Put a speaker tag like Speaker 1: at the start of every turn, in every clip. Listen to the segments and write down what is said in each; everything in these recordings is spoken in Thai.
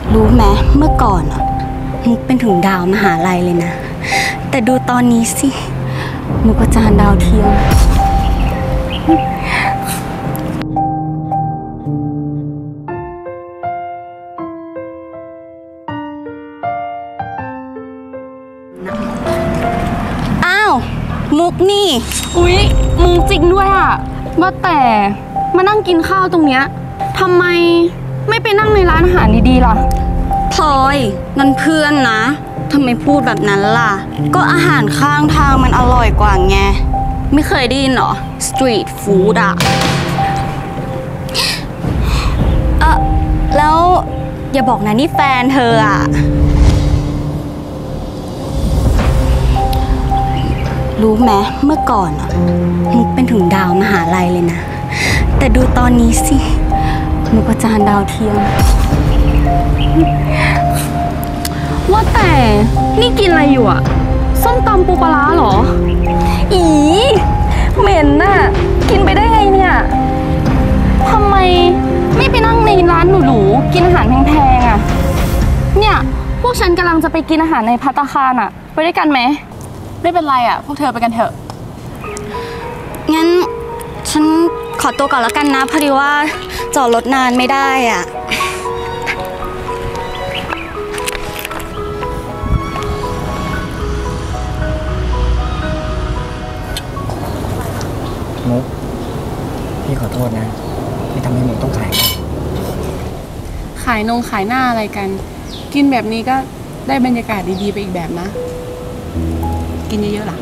Speaker 1: รู้ไหมเมื่อก่อนอะมุกเป็นถึงดาวมหาลัยเลยนะแต่ดูตอนนี้สิมุกอาจารย์ดาวเทียมอ้าวมุกนี่
Speaker 2: อุ๊ยมึงจริงด้วยอะว่าแต่มานั่งกินข้าวตรงเนี้ยทำไมไม่ไปนั่งในร้านอาหารดีๆล่ะ
Speaker 1: พลอยนั่นเพื่อนนะทำไมพูดแบบนั้นล่ะก็อาหารข้างทางมันอร่อยกว่าไงไม่เคยได้ยินหรอสตรีทฟู้ดอะแล้วอย่าบอกนะนี่แฟนเธออะรู้ไหมเมื่อก่อนอะมุกเป็นถึงดาวมหาลัยเลยนะแต่ดูตอนนี้สิมุกอาจารย์ดาวเทียม
Speaker 2: ว่าแต่นี่กินอะไรอยู่อะส้มตำปูปลาร้าเหรออีเหม็นน่ะกินไปได้ไงเนี่ยทำไมไม่ไปนั่งในร้านหรูๆกินอาหารแพงๆอะเนี่ยพวกฉันกำลังจะไปกินอาหารในภัตตาคารอะไปด้วยกันไหมไม่เป็นไรอะพวกเธอไปกันเถอะ
Speaker 1: งั้นฉันขอตัวก่อนแล้วกันนะพอดีว่าจอดรถนานไม่ได้อ่ะ
Speaker 3: มุกพี่ขอโทษนะที่ทำให้มุกต้องขาย
Speaker 4: ขายหน้าอะไรกันกินแบบนี้ก็ได้บรรยากาศดีๆไปอีกแบบนะกินเยอะๆล่ะ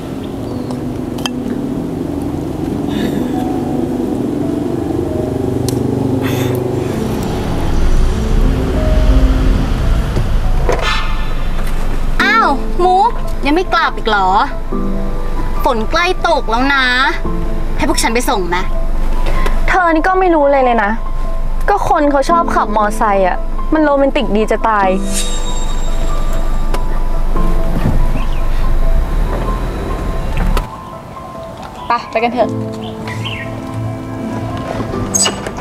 Speaker 1: มุกยังไม่กลับอีกเหรอฝนใกล้ตกแล้วนะให้พวกฉันไปส่งไหม
Speaker 2: เธอนี่ก็ไม่รู้เลยนะก็คนเขาชอบขับมอไซค์อ่ะมันโรแมนติกดีจะตายไปกันเถอะ